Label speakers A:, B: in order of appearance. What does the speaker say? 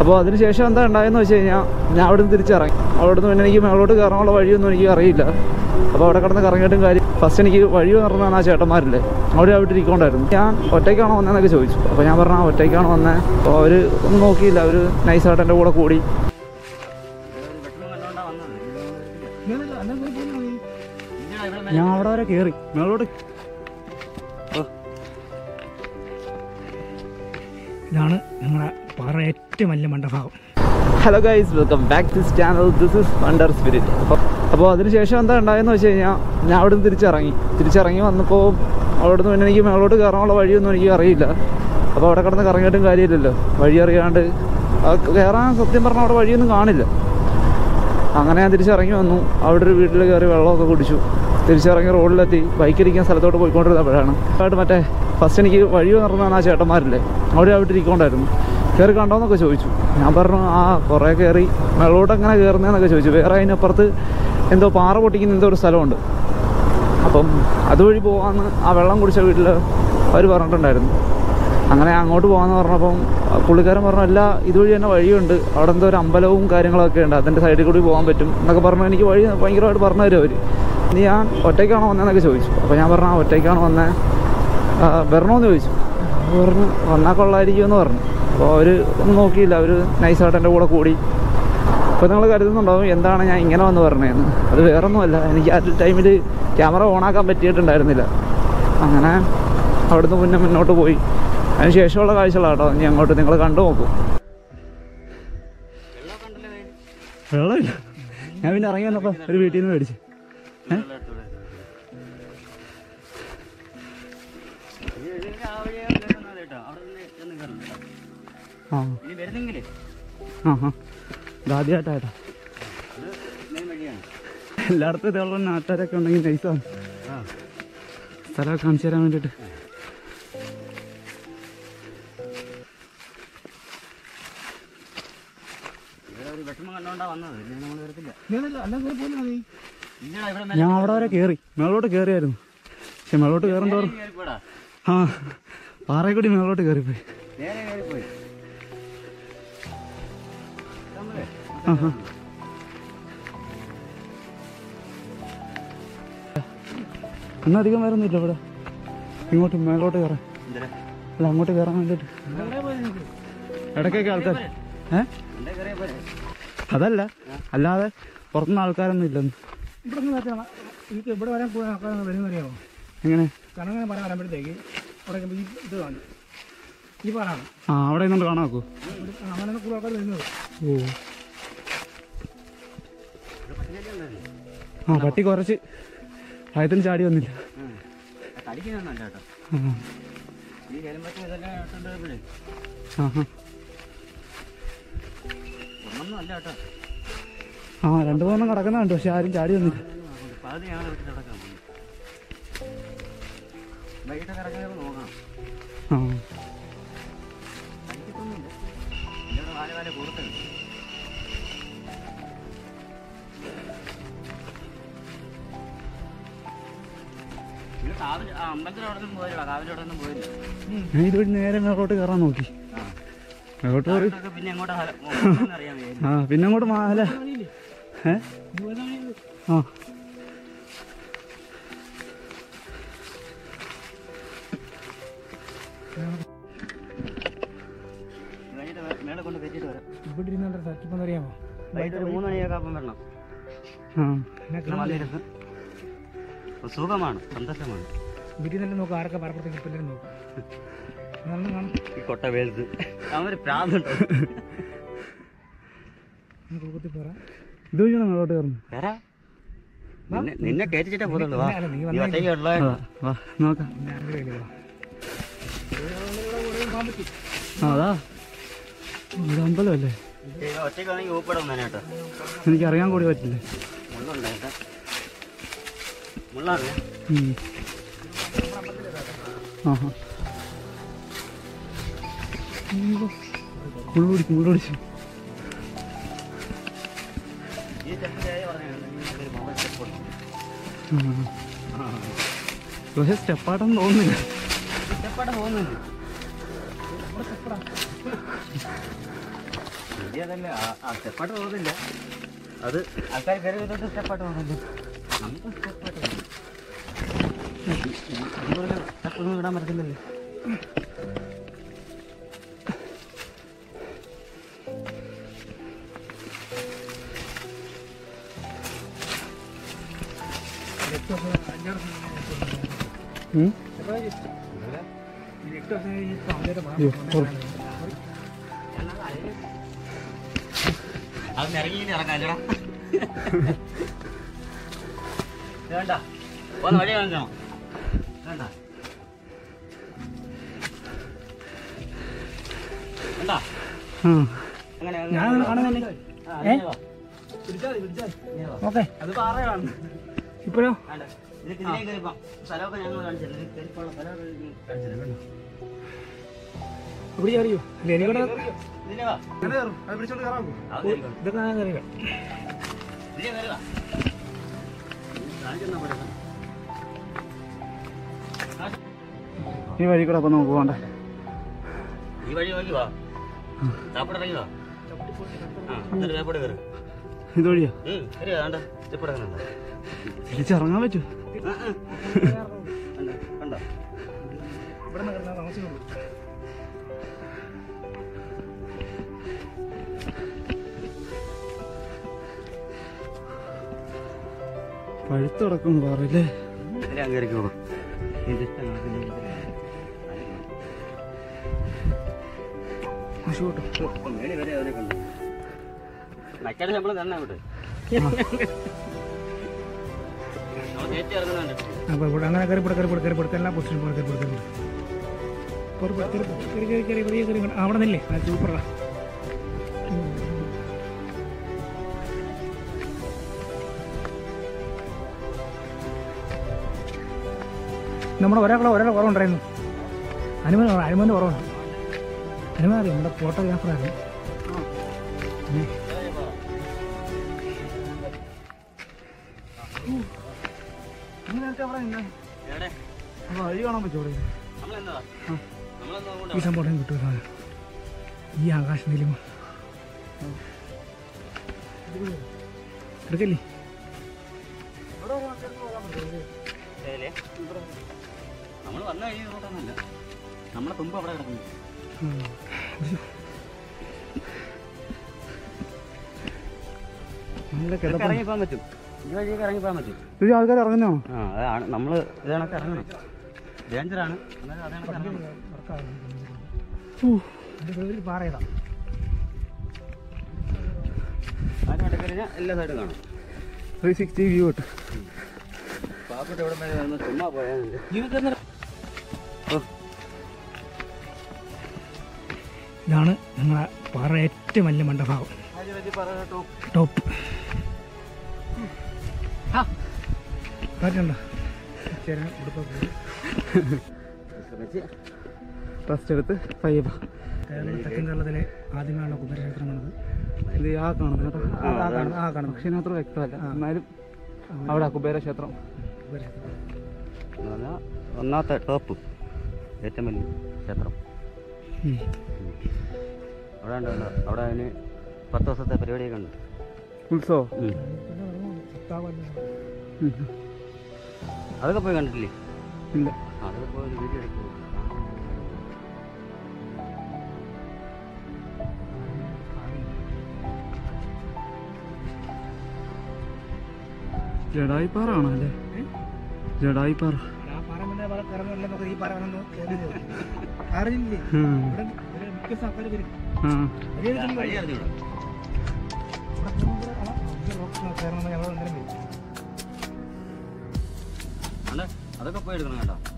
A: അപ്പോൾ അതിനുശേഷം എന്താ ഉണ്ടായെന്ന് വെച്ച് കഴിഞ്ഞാൽ ഞാൻ അവിടെ നിന്ന് തിരിച്ചിറങ്ങി. അവിടെ നിന്ന് പിന്നെ എനിക്ക് മേളോട്ട് കയറാനുള്ള വഴിയൊന്നും എനിക്ക് അറിയില്ല. അപ്പോൾ അവിടെ കിടന്ന് കറങ്ങിയിട്ടും കാര്യം ഫസ്റ്റ് എനിക്ക് വഴി പറഞ്ഞാൽ ആ ചേട്ടന്മാരില്ലേ അവിടെ അവിടെ ഇരിക്കൊണ്ടായിരുന്നു. ഞാൻ ഒറ്റയ്ക്കാണോ വന്നതെന്നൊക്കെ ചോദിച്ചു. അപ്പോൾ ഞാൻ പറഞ്ഞാൽ ഒറ്റയ്ക്കാണോ വന്നത്. അപ്പോൾ അവർ ഒന്നും നോക്കിയില്ല, അവർ നൈസായിട്ട് എൻ്റെ കൂടെ കൂടി. ഞാൻ അവിടെ വരെ കയറി മേളോട്ട്.
B: ഇതാണ് ഞങ്ങളുടെ പാറ ഏറ്റവും വലിയ മണ്ടഭാഗം.
A: Hello guys, welcome back to this channel. This is wonder spirit. അപ്പോൾ അതിനുശേഷം എന്താ ഉണ്ടായെന്ന് വെച്ച് കഴിഞ്ഞാൽ ഞാൻ അവിടെ നിന്ന് തിരിച്ചിറങ്ങി വന്നപ്പോൾ അവിടെ നിന്ന് പിന്നെ എനിക്ക് മേളോട്ട് കയറാനുള്ള വഴിയൊന്നും എനിക്ക് അറിയില്ല. അപ്പോൾ അവിടെ കിടന്ന് കറങ്ങിയിട്ടും കാര്യമില്ലല്ലോ, വഴി അറിയാണ്ട് കയറാൻ സത്യം പറഞ്ഞാൽ അവിടെ വഴിയൊന്നും കാണില്ല. അങ്ങനെ ഞാൻ തിരിച്ചിറങ്ങി വന്നു. അവിടെ ഒരു വീട്ടിൽ കയറി വെള്ളമൊക്കെ കുടിച്ചു. തിരിച്ചിറങ്ങി റോഡിലെത്തി ബൈക്കിരിക്കുന്ന സ്ഥലത്തോട്ട് പോയിക്കൊണ്ടിരുന്നപ്പോഴാണ് മറ്റേ ഫസ്റ്റ് എനിക്ക് വഴി പറഞ്ഞാൽ ആ ചേട്ടന്മാരില്ലേ അവിടെ അവിടെ ഇരിക്കൊണ്ടായിരുന്നു. കയറി കണ്ടോന്നൊക്കെ ചോദിച്ചു. ഞാൻ പറഞ്ഞു ആ കുറേ കയറി വെള്ളോട്ട് എങ്ങനെ കയറുന്നതെന്നൊക്കെ ചോദിച്ചു. വേറെ അതിനപ്പുറത്ത് എന്തോ പാറ പൊട്ടിക്കുന്ന എന്തോ ഒരു സ്ഥലമുണ്ട്, അപ്പം അതുവഴി പോകാമെന്ന് ആ വെള്ളം കുടിച്ച വീട്ടിൽ അവർ പറഞ്ഞിട്ടുണ്ടായിരുന്നു. അങ്ങനെ അങ്ങോട്ട് പോകാമെന്ന് പറഞ്ഞപ്പം പുള്ളിക്കാരൻ പറഞ്ഞു അല്ല ഇതുവഴി തന്നെ വഴിയുണ്ട്, അവിടെ എന്തോ ഒരു അമ്പലവും കാര്യങ്ങളൊക്കെ ഉണ്ട്, അതിൻ്റെ സൈഡിൽ കൂടി പോകാൻ പറ്റും എന്നൊക്കെ പറഞ്ഞു. എനിക്ക് വഴി ഭയങ്കരമായിട്ട് പറഞ്ഞു തരും അവർ. നീ ഞാൻ ഒറ്റയ്ക്കാണോ വന്നതെന്നൊക്കെ ചോദിച്ചു. അപ്പോൾ ഞാൻ പറഞ്ഞു ആ ഒറ്റയ്ക്കാണോ വന്നത്, വരണമെന്ന് ചോദിച്ചു. പറഞ്ഞു വന്നാൽ കൊള്ളായിരിക്കുമെന്ന് പറഞ്ഞു. അപ്പോൾ അവർ ഒന്നും നോക്കിയില്ല, അവർ നൈസായിട്ട് എൻ്റെ കൂടെ കൂടി. അപ്പോൾ നിങ്ങൾ കരുതുന്നുണ്ടാവും എന്താണ് ഞാൻ ഇങ്ങനെ വന്ന് പറഞ്ഞതെന്ന്. അത് വേറൊന്നുമല്ല, എനിക്ക് ആ ടൈമിൽ ക്യാമറ ഓണാക്കാൻ പറ്റിയിട്ടുണ്ടായിരുന്നില്ല. അങ്ങനെ അവിടുന്ന് മുന്നോട്ട് പോയി. അതിന് ശേഷമുള്ള കാഴ്ചകളാണ് കേട്ടോ ഇനി അങ്ങോട്ട് നിങ്ങൾ കണ്ടു നോക്കൂ. വെള്ളമില്ല. ഞാൻ പിന്നെ ഇറങ്ങി വന്നപ്പോൾ ഒരു വീട്ടിൽ നിന്ന് മേടിച്ചു. ആദ്യമായിട്ടായിട്ടാ എല്ലായിടത്തും ഇതുള്ള നാട്ടുകാരൊക്കെ ഉണ്ടെങ്കിൽ നൈസാണ്. സ്ഥലമൊക്കെ കാണിച്ചു തരാൻ വേണ്ടിയിട്ട്. ഞാൻ അവിടെ വരെ കയറി മേളോട്ട് കയറിയായിരുന്നു. പക്ഷെ മേളോട്ട് കയറും തോറും ആ പാറയിൽ കൂടി മേളോട്ട് കയറിപ്പോയി. അധികം വരുന്നില്ല ഇവിടെ. ഇങ്ങോട്ട് മേലോട്ട് കയറാൻ അല്ല അങ്ങോട്ട് കയറാൻ വേണ്ടിട്ട് ഇടയ്ക്കൊക്കെ ആൾക്കാർ അതല്ല അല്ലാതെ പുറത്തുനിന്ന് ആൾക്കാരൊന്നും ഇല്ലെന്ന്.
B: ഇവിടെ വരാൻ വരുന്നറിയാമോ?
A: എങ്ങനെ
B: കണങ്ങനെ പറയാൻ വരുമ്പോഴത്തേക്ക് അവിടെ ഇത് കാണും, ഈ പാറാണ്.
A: ആ അവിടെ നിന്നോണ്ട് കാണാൻ നോക്കൂ.
B: അങ്ങനെ കൂടുതൽ ആൾക്കാർ വരുന്നത്.
A: ഓ ആ പട്ടി കുറച്ച് ആയത്തിന് ചാടി വന്നില്ല. ആ രണ്ടു മൂന്നെണ്ണം കിടക്കുന്നുണ്ട്, പക്ഷെ ആരും ചാടി വന്നില്ല. ആ ഞാൻ ഇതുവഴി നേരെ മേലോട്ട് കയറാൻ നോക്കി. മേലോട്ട് കയറി ആ പിന്നെ അങ്ങോട്ട് മാല ആ
B: ഇവിടെ ഇരുന്ന സത്യം അറിയാമോ?
C: 3 മണിയൊക്കെ വരണം. സുഖമാണ്, സന്തോഷമാണ്.
B: വീട്ടിൽ തന്നെ നോക്കും ആരൊക്കെ പറപ്പുറത്തേക്ക് പിള്ളേരും നോക്കും.
C: ഈ കൊട്ട വേൽത്ത് അവര് പ്രാന്തുണ്ടോ?
A: ഇത് വഴിയാണോ മേലോട്ട് കയറുന്നത്?
C: നിന്നെ കയറ്റിച്ചിട്ടേ പോകുന്നുള്ളൂ.
A: നോക്കാം. അതാ ഇത് അമ്പലമല്ലേ?
C: ഒറ്റയ്ക്കാണെങ്കിൽ ഊപ്പിടാൻ തന്നെ കേട്ടോ.
A: എനിക്കറിയാൻ കൂടി പറ്റില്ലേ.
C: മുള്ളാറില്ല.
A: മുള്ളുപിടിച്ചു. പക്ഷെ സ്റ്റെപ്പാട്ടൊന്നും തോന്നുന്നില്ല.
C: അതല്ല സ്റ്റെപ്പായിട്ട് പോകുന്നില്ല. അത് ആൾക്കാർ കയറി വരുന്നത് സ്റ്റെപ്പായിട്ട് പോകുന്നില്ല. നമുക്ക് സ്റ്റെപ്പായിട്ട് പോകും. സ്റ്റെപ്പൊന്നും ഇടാൻ പറ്റത്തില്ലല്ലോ. അത് ഇറങ്ങി ഇറക്കാല്ലടാ. വേണ്ട ഒന്ന് വഴി കാണിക്കണം. വേണ്ട വേണ്ട അങ്ങനെ
B: ഞാൻ കാണുന്നില്ലേ? ഓക്കെ
C: അത് പാറയാണ്.
B: ഇപ്പോഴോ
C: ഇതിലേക്ക് ഇതിലേക്ക് കയറിപ്പോ സ്ഥലമൊക്കെ ഞങ്ങൾ കാണിച്ചില്ല. കയറിപ്പോള്ള സ്ഥലമൊക്കെ കാണിച്ചില്ല.
B: ഇവിടെ അറിയോ? അല്ല എനിക്കൂടെ
C: ഇതിലെ വാ. അത് കയറിക്കോ.
B: ഇതൊക്കെ ഞാൻ കയറിയോ?
C: ഇതിലെ കയറുക. കാണിച്ചെന്നാ പോലെ
A: ഈ വഴി കൂടെ അപ്പം നമുക്ക് പോകണ്ടേ?
C: ഈ വഴി നോക്കി വാ. ചാപ്പട ഇറങ്ങി വാ. എന്നിട്ട് ചാപ്പട കയറി.
A: ഇതുവഴിയാ
C: കയറി വേണ്ട ചാപ്പട ഇറങ്ങണ്ട.
A: തിരിച്ചിറങ്ങാൻ പറ്റൂ?
C: കണ്ടോ
B: ഇവിടെ നിന്ന് കിടന്നാൽ താമസിക്കുള്ളൂ.
A: പഴുത്ത് കിടക്കും പറയില്ലേ?
C: ഇതിലെ കയറിക്കോളൂ. മേളി വരെ അവരെ കണ്ടു. മക്കാട് ശമ്പളം തന്നെ അവിടെ നമ്മൾ കയറ്റി ഇറങ്ങുന്നുണ്ട്.
B: അപ്പോൾ ഇവിടെ അങ്ങനെ കയറിപ്പെടുത്ത എല്ലാ പൊസിഷനും അവിടെ നിന്നില്ലേ സൂപ്പറാ. നമ്മുടെ ഒരാളെ കുറവുണ്ടായിരുന്നു. അനുമോൻ്റെ കുറവുണ്ട്. അനുമ അറിയാം, നമ്മുടെ ഫോട്ടോഗ്രാഫറായിരുന്നു.
A: വഴി കാണാൻ പറ്റുമോ?
B: ഈ സംഭവം കിട്ടും. ഈ ആകാശ നീലിമ എടുക്കല്ലേ?
C: നമ്മൾ വന്ന കഴിഞ്ഞ റൂട്ടൊന്നുമില്ല. നമ്മളെ തുമ്പ് അവിടെ കിടക്കുന്നു. ഇറങ്ങിപ്പോകാൻ പറ്റും. ഈ വഴിയൊക്കെ ഇറങ്ങിപ്പോകാൻ പറ്റും.
A: ഇത് ആൾക്കാർ ഇറങ്ങുന്നോ?
C: ആ അതാണ് നമ്മൾ ഇതണക്ക് ഇറങ്ങണം. ഡേഞ്ചറാണ്. അതണക്ക് ഇറങ്ങണം.
B: പാറയതാ.
C: അതിനോട്ട് കഴിഞ്ഞാൽ എല്ലാ സൈഡും കാണും.
A: 360 വ്യൂ കിട്ടും.
C: പാപ്പിട്ട് ഇവിടെ മേലെ വന്ന് ചുമ്മാ പോയാൽ
B: ഇതാണ് നമ്മളെ പാറ ഏറ്റവും വലിയ മണ്ടഭാഗം, ടോപ്പ്. കാറ്റുണ്ടോ?
A: റെസ്റ്റ് എടുത്ത് പയ്യ
B: തെക്കൻ കേരളത്തിലെ ആദ്യമായുള്ള കുബേരക്ഷേത്രമാണത്.
A: ഇത് ആ കാണുന്നത് കേട്ടോ.
B: കാണുന്നു.
A: പക്ഷേ ഇതിനത്ര വ്യക്തമല്ല. എന്നാലും അവിടെ കുബേരക്ഷേത്രം
C: ഒന്നാമത്തെ ടോപ്പ് ഏറ്റവും വലിയ ക്ഷേത്രം അവിടെ ഉണ്ട്. അവിടെ അതിന് 10 ദിവസത്തെ പരിപാടിയൊക്കെ ഉണ്ട്.
A: ഉത്സവം
C: അതൊക്കെ പോയി കണ്ടിട്ടില്ലേ?
A: ഇല്ല.
C: അതൊക്കെ പോയി ഒരു വീഡിയോ എടുക്കും.
A: ജഡായിപ്പാറ ആണോ അല്ലേ? ജഡായിപ്പാറ.
B: ഈ പാറ അറിയില്ലേ? മിക്ക ആൾക്കാർ വരും.
C: വഴി അറിഞ്ഞൂടാ. അതൊക്കെ പോയി എടുക്കണം കേട്ടോ.